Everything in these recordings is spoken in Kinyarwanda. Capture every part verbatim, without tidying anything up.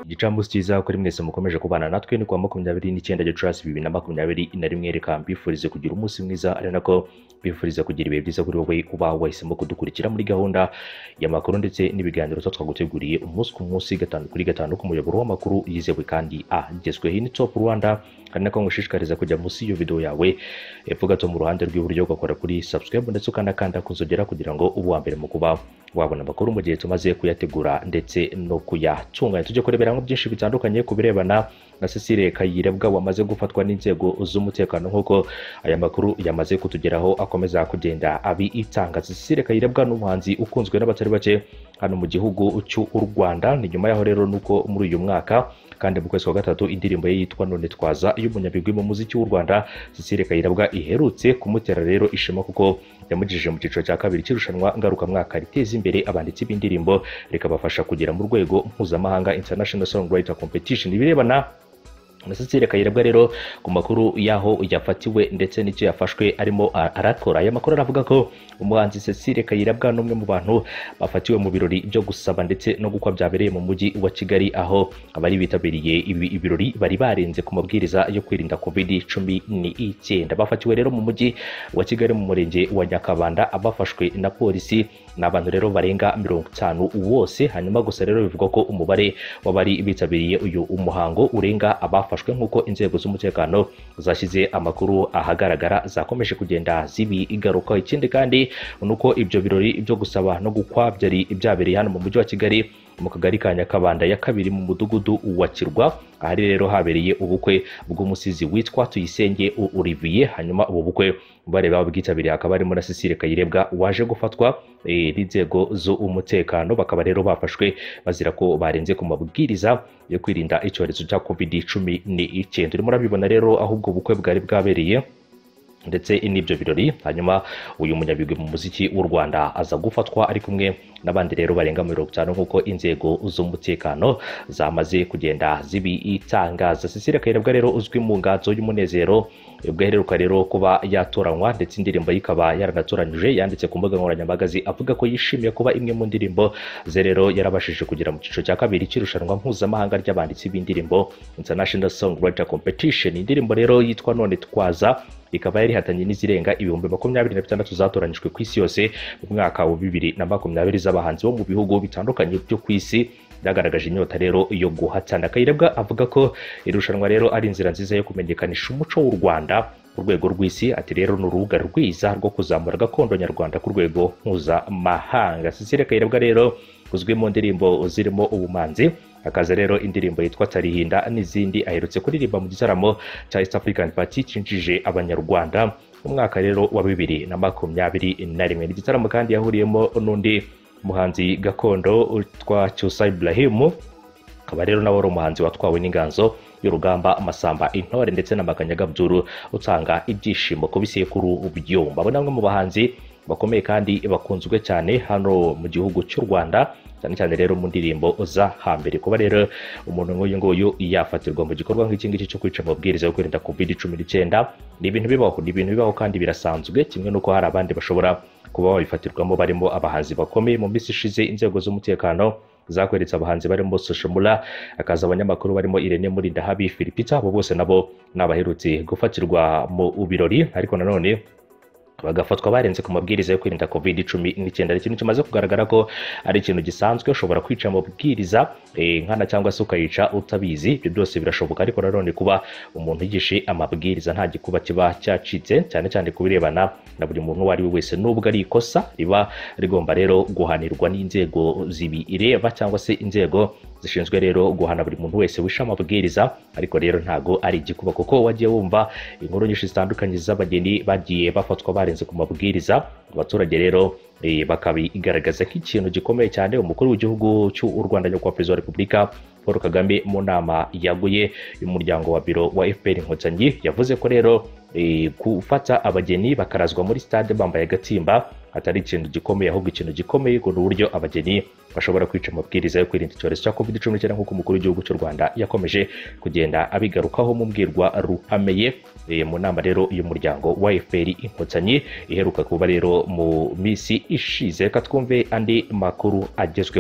Gicamunsi cyiza kuri mwese mukomeje kubana natwe ni kwa makumyabiri n'icyenda Gicurasi bibiri na makumyabiri na rimwe. Reka mbifurize kugira umunsi mwiza ari nako bifuriza kugira ibihe byiza kuri wowe uba wahisemo kudukurikira muri gahunda y'amakuru ndetse n'ibiganiro twaguteguriye umunsi ku munsi gatanu kuri gatanu ku muyoboro w'amakuru yizewe kandi agezweho. Ni Top Rwanda, ari nako ngushishikariza kujya munsi y'iyo video yawe epfo gato mu ruhande rw'iburyo ugakora kuri subscribe ndetse ukanakanda kuzogera kugira ngo ubu wa mbere mu kuba wabona amakuru mu gihe tumaze kuyategura ndetse no kuyatunganya. Tujye kurebera mu byinshi bitandukanye ku birebana na Cecile Kayirebwa wamaze gufatwa n'inzego z'umutekano nk'uko aya makuru yamaze kutugeraho akomeza kugenda abi itanga. Cecile Kayirebwa n'umuhanzi ukunzwe n'abatari bake hano mu gihugu cy'u Rwanda. Ni nyuma yaho rero nuko muri uyu mwaka kandi mu kwezi kwa gatatu indirimbo ye yitwa None Twaza y'umunyabigwi mu muziki w'u Rwanda Cecile Kayirebwa iherutse kumutera rero ishema kuko yamujije mu cyiciro cya kabiri cy'irushanwa ngarukamwaka riteza imbere abanditsi b'indirimbo rikabafasha kugera mu rwego mpuzamahanga International Songwriter Competition. Ibirebana na Cecile Kayirebwa rero ku makuru yaho yafatiwe ndetse n'icyo yafashwe arimo arakora, aya makuru aravuga ko umuhanzi Cecile Kayirebwa n'umwe mu bantu bafatiwe mu birori byo gusaba ndetse no gukwa byabereye mu mujyi wa Kigali, aho abari bitabiriye ibi ibirori bari barenze ku mabwiriza yo kwirinda covid cumi n'icyenda. Bafatiwe rero mu mujyi wa Kigali mu murenge wa Nyakabanda, abafashwe na polisi n'abantu rero barenga mirongo itanu wose. Hanyuma gusa rero bivugwa ko umubare w'abari bitabiriye uyu umuhango urenga abafashwe nk'uko inzego z'umutekano zashyize amakuru ahagaragara zakomeje kugenda zibigaruka. Ikindi kandi nuko ibyo birori byo gusaba no gukwa byari byabereye hano mu mujyi wa Kigali mu kagari ka Nyakabanda ya kabiri mu mudugudu wa Kirwa, ahari rero habereye ubukwe bw'umusizi witwa Tuyisenge Olivier. Hanyuma ubu bukwe bare babwitabiriye akaba arimo na Cecile Kayirebwa waje gufatwa n'inzego z'umutekano, bakaba rero bafashwe bazira ko barenze ku mabwiriza yo kwirinda icyorezo cya covid cumi n'icyenda. Urimo urabibona rero ahubwo ubukwe bwari bwabereye ndetse n'ibyo birori. Hanyuma uyu munyabigwi mu muziki w'u Rwanda aza gufatwa ari kumwe n'abandi rero barenga mirongo itanu nk'uko inzego z'umutekano zamaze kugenda zibitangaza. Cecile Kayirebwa rero uzwi mu nganzo y'umunezero ubwo aheruka rero kuba yatoranywa ndetse indirimbo ikaba yaranatoranyije, yanditse ku mbuga nkoranyambaga avuga ko yishimiye kuba imwe mu ndirimbo ze rero yarabashije kugera mu cyiciro cya kabiri cy'irushanwa mpuzamahanga ry'abanditsi b'indirimbo International Songwriter Competition. Indirimbo rero yitwa None Twaza ikaba yari hatanye n'izirenga ibihumbi makumyabiri na bitandatu zatoranyijwe ku isi yose mu mwaka wa bibiri na makumyabiri z'abahanzi bo mu bihugu bitandukanye byo ku isi byagaragaje inyota rero yo guhatana. Kayirebwa avuga ko irushanwa rero ari inzira nziza yo kumenyekanisha umuco w'u Rwanda ku rwego rw'isi. Ati rero ni urubuga rwiza rwo kuzamura gakondo nyarwanda ku rwego mpuzamahanga. Cecile Kayirebwa rero uzwi mu ndirimbo zirimo ubumanzi, akaza rero indirimbo yitwa Tarihinda n'izindi aherutse kuririmba mu gitaramo cya East African Party cyinjije abanyarwanda mu mwaka rero wa bibiri na makumyabiri na rimwe. Igitaramo kandi yahuriyemo n'undi muhanzi gakondo witwa Cyusa Ibrahim, akaba rero nawe ari umuhanzi watwawe n'inganzo y'urugamba Masamba Intore ndetse n'Amakanyaga Abdul utanga ibyishimo ku bisekuru byomba. Abo namwe mu bahanzi bakomeye kandi bakunzwe cyane hano mu gihugu cy'u Rwanda, cyane cyane rero mu ndirimbo za hambere. Kuba rero umuntu nk'uyu nguyu yafatirwa mu gikorwa nk'iki ngiki cyo kwica amabwiriza yo kwirinda covid cumi n'icyenda ni ibintu bibaho, ni ibintu bibaho kandi birasanzwe, kimwe n'uko hari abandi bashobora kuba babifatirwamo barimo abahanzi bakomeye. Mu minsi ishize inzego z'umutekano zakweretse abahanzi barimo Soshomura, akaza abanyamakuru barimo Irene Murindahabi, Philipita, abo bose nabo nabaherutse gufatirwa mu birori ariko nanone bagafatwa barenze ku mabwiriza yo kwirinda covid cumi n'icyenda. Ikintu kimaze kugaragara ko ari ikintu gisanzwe, ushobora kwica amabwiriza e, nkana cyangwa se ukayica utabizi, ibyo byose birashoboka. Ariko nanone kuba umuntu yigishe amabwiriza nta gikuba kiba cyacitse, cyane cyane kubirebana na buri muntu uwo ari we wese, nubwo ari ikosa riba rigomba rero guhanirwa n'inzego zibireba cyangwa se inzego zishinzwe rero guhana buri muntu wese wisha amabwiriza. Ariko rero ntago ari igikuba kuko wagiye wumva inkuru nyinshi zitandukanye z'abageni bagiye bafatwa barenze ku mabwiriza. Abaturage rero e, bakabigaragaza nk'ikintu gikomeye cyane. Umukuru w'igihugu cy'u Rwanda nyakubahwa Perezida wa Repubulika Paul Kagame mu nama yaguye y'umuryango wa biro wa F P R Inkotanyi yavuze ko rero e, gufata abageni bakarazwa muri stade bambaye agatimba atari ikintu gikomeye, ahubwo ikintu gikomeye ngo n'uburyo abageni bashobora kwica amabwiriza yo kwirinda icyorezo cya covid cumi n'icyenda nk'uko umukuru w'igihugu cy'u Rwanda yakomeje kugenda abigarukaho mu mbwirwa ruhameye e, mu nama rero y'umuryango wa F P R Inkotanyi iheruka kuba rero mu misi ishize. Reka twumve andi makuru agezweho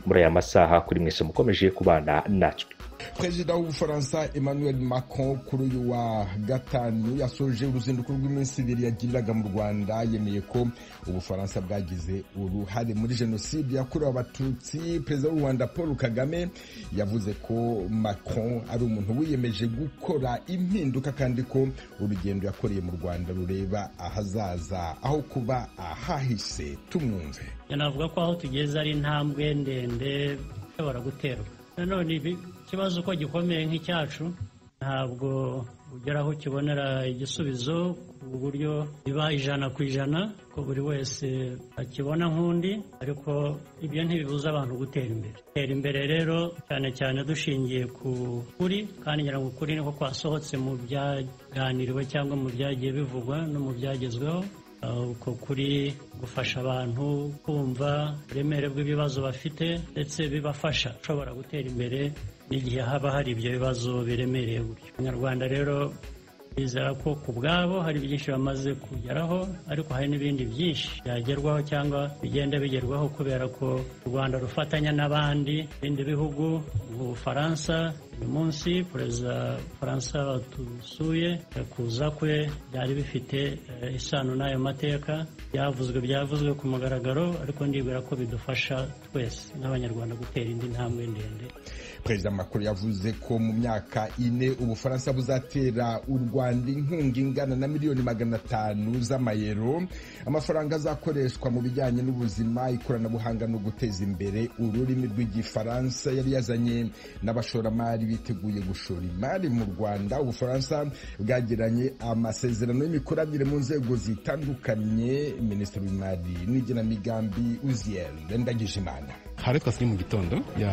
muri aya masaha kuri mwese mukomeje kubana natwe. Perezida w'Ubufaransa Emmanuel Macron kuri uyu wa gatanu yasoje uruzinduko rw'iminsi ibiri yagiriraga mu Rwanda, yemeye ko Ubufaransa bwagize uruhare muri jenoside yakorewe Abatutsi. Perezida w'u Rwanda Paul Kagame yavuze ko Macron ari umuntu wiyemeje gukora impinduka kandi ko urugendo yakoreye mu Rwanda rureba ahazaza aho kuba ahahise. Tumwumve. Navuga ko aho tugeze ari intambwe ndende ishobora guterwa. Nanone ikibazo uko gikomeye nk'icyacu ntabwo ugeraho kibonera igisubizo ku buryo biba ijana ku ijana ko buri wese akibona nk'undi, ariko ibyo ntibibuza abantu gutera imbere. Gutera imbere rero cyane cyane dushingiye ku kuri, kandi ngira ngo ukuri niko kwasohotse mu byaganiriwe cyangwa mu byagiye bivugwa no mu byagezweho. Uko kuri gufasha abantu kumva uburemere bw'ibibazo bafite ndetse bibafasha ushobora gutera imbere n'igihe haba hari ibyo bibazo biremereye gutyo. Abanyarwanda rero bizera ko ku bwabo hari byinshi bamaze kugeraho, ariko hari n'ibindi byinshi byagerwaho cyangwa bigenda bigerwaho kubera ko u Rwanda rufatanya n'abandi bindi bihugu. Mu Bufaransa uyu munsi perezida w'Ubufaransa watusuye, kuza kwe byari bifite isano n'ayo mateka, byavuzwe byavuzwe ku mugaragaro, ariko ndibwira ko bidufasha twese n'Abanyarwanda gutera indi ntambwe ndende. Perezida Macron yavuze ko mu myaka ine Ubufaransa buzatera u Rwanda inkunga ingana na miliyoni magana atanu z'amayero, amafaranga azakoreshwa mu bijyanye n'ubuzima, ikoranabuhanga no guteza imbere ururimi rw'Igifaransa. Yari yazanye n'abashoramari biteguye gushora imari mu Rwanda. Ubufaransa bwagiranye amasezerano y'imikoranire mu nzego zitandukanye. Minisitiri w'Imari n'Igenamigambi Uziel Ndagijimana hari twasiye mu gitondo ya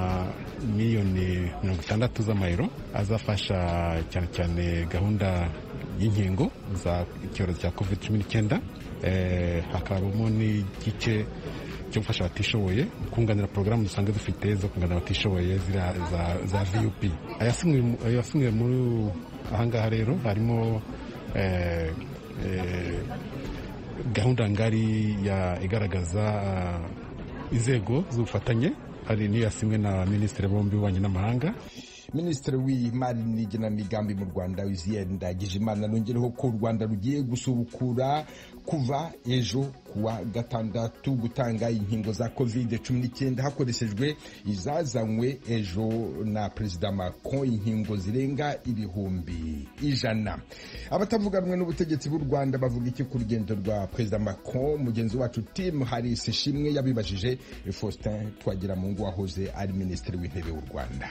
miliyoni mirongo itandatu z'amayero azafasha cyane cyane gahunda y'inkingo za icyorezo cya covid cumi n'icyenda. Eh, hakabamo n'igice cyo gufasha abatishoboye kunganira porogaramu dusanzwe dufite zo kunganira abatishoboye za, za, za V U P. Ayafungiwe muri ahangaha rero harimo eh, eh, gahunda ngari ya igaragaza uh, inzego z'ubufatanye, hari n'iyasimwe na minisitiri bombi w'ububanyi n'amahanga. Minisitiri w'Imari n'Igenamigambi mu Rwanda Uziel Ndagijimana nongereho ko u Rwanda rugiye gusubukura kuva ejo kuwa gatandatu gutanga inkingo za covid cumi n'icyenda hakoreshejwe izazanywe ejo na Perezida Macron, inkingo zirenga ibihumbi ijana. Abatavuga rumwe n'ubutegetsi bw'u Rwanda bavuga iki ku rugendo rwa Perezida Macron? Mugenzi wacu Tim Harris Ishimwe yabibajije Faustin Twagiramungu wahoze ari Minisitiri w'Intebe w'u Rwanda.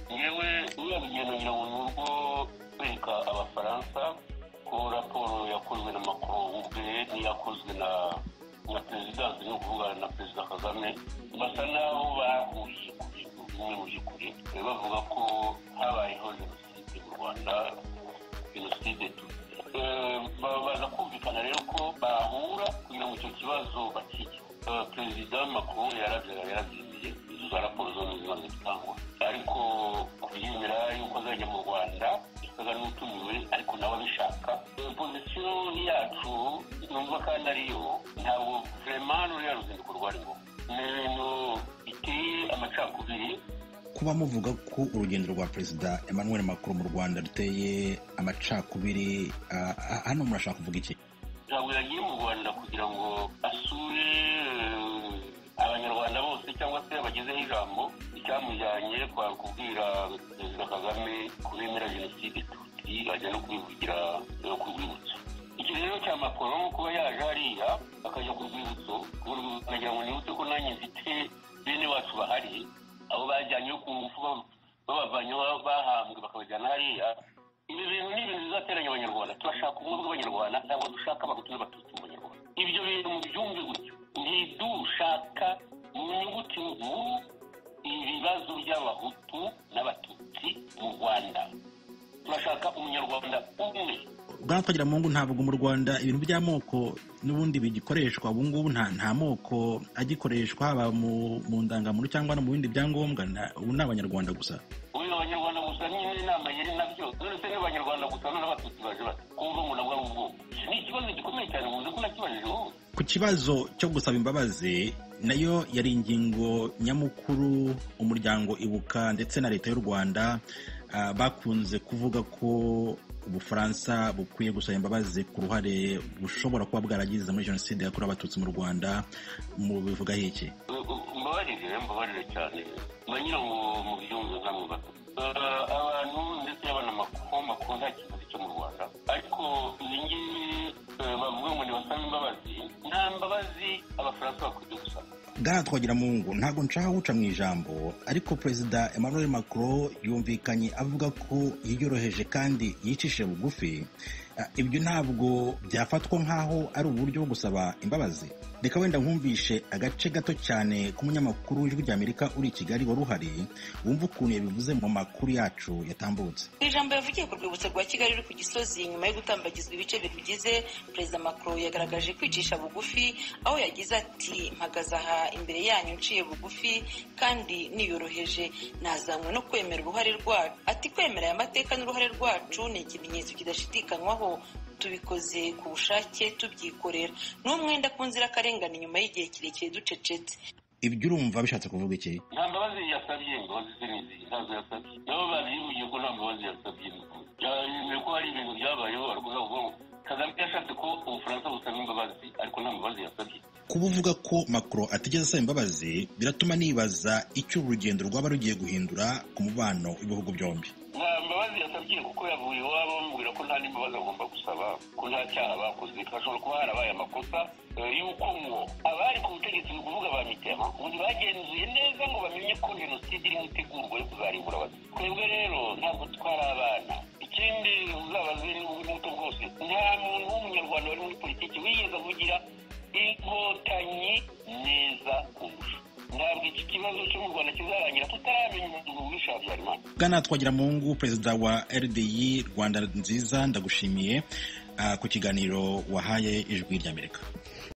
Kwereka Abafaransa ko raporo yakozwe na Macron ubwe n'iyakozwe na na Perezidansi no kuvugana na Perezida Kagame basa naho bahuye ku bintu bimwe mu by'ukuri. Bavuga ko habayeho jenoside mu Rwanda, jenoside baza kumvikana rero ko bahura kugira ngo icyo kibazo bakike. Perezida Macron yarabyemeye izo raporo zo zimaze gutangwa, ariko kubyemera yuko azajya mu Rwanda isaga n'utumiwe, ariko nawe abishaka. Pozisiyo yacu numva kandi ariyo, ntabwo vraiment ruriya ruzinduko rwarimo ni ibintu biteye amacakubiri. Kuba muvuga ko urugendo rwa Perezida Emmanuel Macron mu Rwanda ruteye amacakubiri, hano murashaka kuvuga iki? Ntabwo yagiye mu Rwanda kugira ngo asure Abanyarwanda bose cyangwa se abagezeho ijambo. Icyamujyanye kwa kubwira Perezida Kagame kubemera jenoside Tutsi, ajya no kubivugira no ku rwibutso. Iki rero cya Macron kuba yaje hariya akajya ku rwibutso, nagira ngo nibutse ko nanjye mfite bene wacu bahari, abo bajyanye ku ngufu babavanye bahambwe bakabajyana hariya. Ibi bintu ni ibintu bizateranya Abanyarwanda. Turashaka ubumwe bw'Abanyarwanda, ntabwo dushaka Abahutu n'Abatutsi mu Banyarwanda. Ibyo bintu mubyumve gutyo, ntidushaka mu nyuguti nkuru ibibazo by'Abahutu n'Abatutsi mu Rwanda. Turashaka umunyarwanda umwe. Bwana Twagiramungu, ntabwo mu Rwanda ibintu by'amoko n'ubundi bigikoreshwa ubu ngubu, nta nta moko agikoreshwa haba mu mu ndangamuntu cyangwa no mu bindi byangombwa. Ubu ni Abanyarwanda gusa. Uyu Abanyarwanda gusa ni inama yari nabyo. None se ni Abanyarwanda gusa n'Abatutsi baje bati kumva umuntu abwa ubwo. ni ikibazo gikomeye cyane muzi ko nakibajije wowe. Ku kibazo cyo gusaba imbabazi nayo yari ingingo nyamukuru umuryango Ibuka ndetse na leta y'u Rwanda uh, bakunze kuvuga ko Ubufaransa bukwiye gusaba imbabazi ku ruhare bushobora kuba bwaragize muri jenoside yakorewe abatutsi mu Rwanda. Mu bivuga iki? Mbabarire mbabarire cyane manyira mu mu byumva nkamwe bato abantu ndetse y'abana makoma konda kibazo cyo mu Rwanda, ariko ningi bavuga ngo nibasaba imbabazi, nta mbabazi Abafaransa bakwiye gusaba. Bwana Twagiramungu, ntabwo nshaka guca mu ijambo, ariko Perezida Emmanuel Macron yumvikanye avuga ko yiyoroheje kandi yicishije bugufi. Ibyo ntabwo byafatwa nk'aho ari uburyo bwo gusaba imbabazi. Reka wenda nkumvishe agace gato cyane k'umunyamakuru w'Ijwi ry'Amerika uri i Kigali wari uhari, wumva ukuntu yabivuze mu makuru yacu yatambutse. Ijambo yavugiye ku rwibutso rwa Kigali ruri ku Gisozi nyuma yo gutambagizwa ibice birugize, Perezida Macron yagaragaje kwicisha bugufi, aho yagize ati mpagaze aha imbere yanyu nciye bugufi kandi niyoroheje, nazanywe no kwemera uruhare rwacu. Ati kwemera aya mateka n'uruhare rwacu ni ikimenyetso kidashidikanywaho, tubikoze ku bushake tubyikorera, n'umwenda ku nzirakarengane nyuma y'igihe kirekire ducecetse. Ibyo urumva bishatse kuvuga iki? Nta mbabazi yasabye, imbabazi z'imizi ntazo yasabye. Nabo babivuye ko nta mbabazi yasabye. Byari ko hari ibintu byabayeho baravuga ngo Kagame yashatse ko Ubufaransa busaba imbabazi, ariko nta mbabazi yasabye. Kuba uvuga ko Macron atigeze asaba imbabazi biratuma nibaza icyo urugendo rwaba rugiye guhindura ku mubano w'ibihugu byombi. Nta mbabazi yasabye kuko yavuye iwabo bamubwira ko nta n'imbabazi agomba gusaba, ko nta cyaha bakoze. Hashobora kuba harabaye amakosa y'uko ngo abari ku butegetsi ni ukuvuga ba Mitterrand ubundi bagenzuye neza ngo bamenye ko jenoside irimo itegurwa yo kuzarimbura abatutsi. Twebwe rero ntabwo twari abana. Ikindi uzabaze n'ubuto bwose, nta muntu w'umunyarwanda wari muri politiki wigeze avugira inkotanyi neza kurusha. Ntabwo iki kibazo cyo mu Rwanda kizarangira tutaramenya umuntu wishe Habyarimana. Bwana Twagiramungu, Perezida wa R D I Rwanda Nziza, ndagushimiye uh, ku kiganiro wahaye Ijwi ry'Amerika.